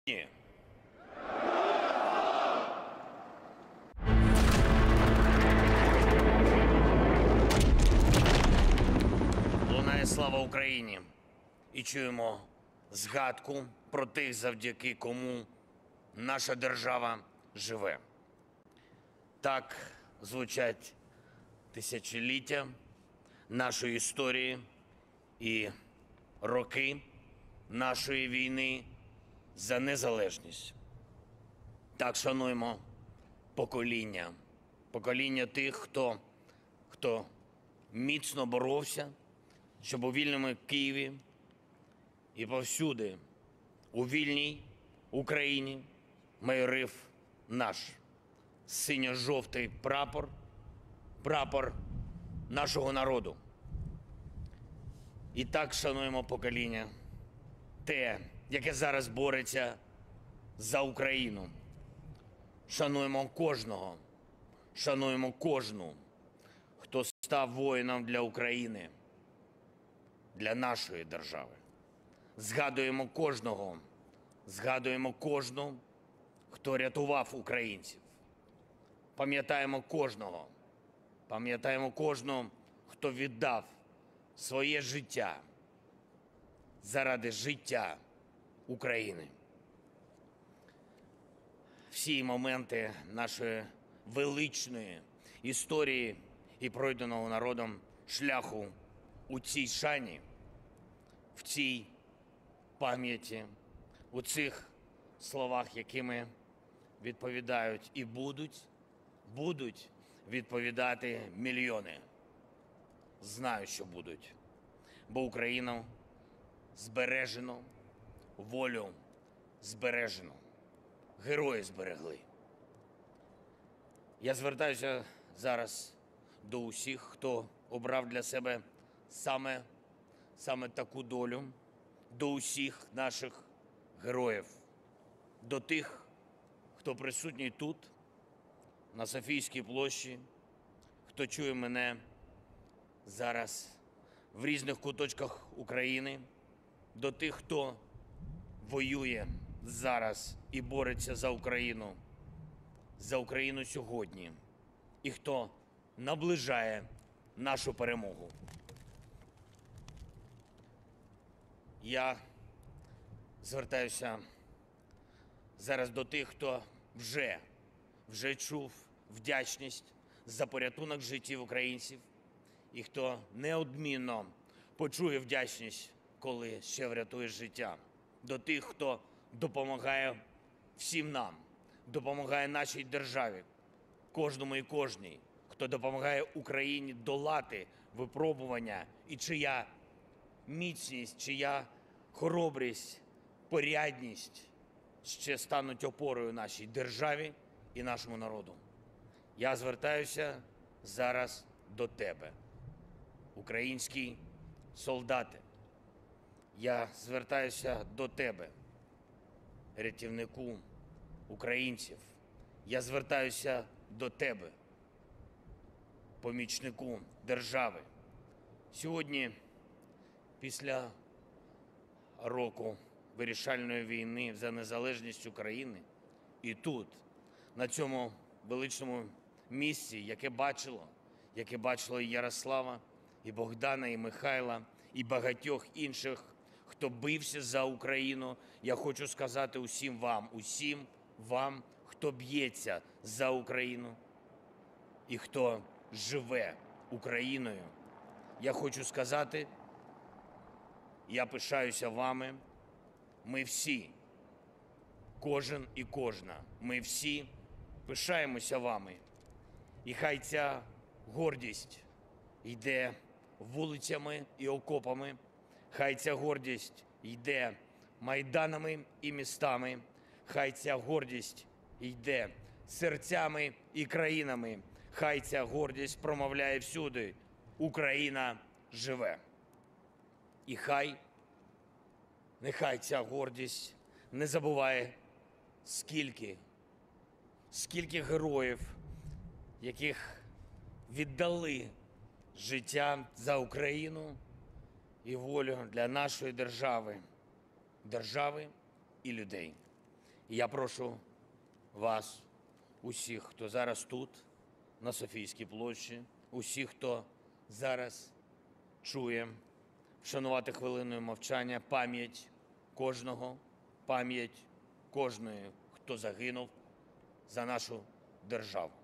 Лунає слава Україні. І чуємо згадку про тих, завдяки кому наша держава живе. Так звучать тисячоліття нашої історії і роки нашої війни за незалежність. Так шануємо покоління тих, хто міцно боровся, щоб у вільному Києві і повсюди у вільній Україні майорив наш синьо-жовтий прапор нашого народу. І так шануємо покоління, те, яке зараз бореться за Україну. Шануємо кожного, шануємо кожну, хто став воїном для України, для нашої держави. Згадуємо кожного, хто рятував українців. Пам'ятаємо кожного, хто віддав своє життя заради життя України. Всі моменти нашої величної історії і пройденого народом шляху у цій шані, в цій пам'яті, у цих словах, якими відповідають і будуть відповідати мільйони. Знаю, що будуть, бо Україну збережено, волю збережено, герої зберегли. Я звертаюся зараз до усіх, хто обрав для себе саме таку долю, до усіх наших героїв, до тих, хто присутній тут, на Софійській площі, хто чує мене зараз в різних куточках України, до тих, хто воює зараз і бореться за Україну сьогодні, і хто наближає нашу перемогу. Я звертаюся зараз до тих, хто вже чув вдячність за порятунок життів українців, і хто неодмінно почує вдячність, коли ще врятує життя. До тих, хто допомагає всім нам, допомагає нашій державі, кожному і кожній, хто допомагає Україні долати випробування, і чия міцність, чия хоробрість, порядність ще стануть опорою нашій державі і нашому народу. Я звертаюся зараз до тебе, український солдате. Я звертаюся до тебе, рятівнику українців. Я звертаюся до тебе, помічнику держави. Сьогодні, після року вирішальної війни за незалежність України, і тут, на цьому величному місці, яке бачило і Ярослава, і Богдана, і Михайла, і багатьох інших, хто бився за Україну, я хочу сказати усім вам, хто б'ється за Україну і хто живе Україною. Я хочу сказати, я пишаюся вами. Ми всі, кожен і кожна, ми всі пишаємося вами. І хай ця гордість йде вулицями і окопами, хай ця гордість йде майданами і містами, хай ця гордість йде серцями і країнами, хай ця гордість промовляє всюди: Україна живе. І нехай ця гордість не забуває, скільки героїв, яких віддали життя за Україну і волю для нашої держави і людей. Я прошу вас, усіх, хто зараз тут, на Софійській площі, усіх, хто зараз чує, вшанувати хвилиною мовчання пам'ять кожного, пам'ять кожної, хто загинув за нашу державу.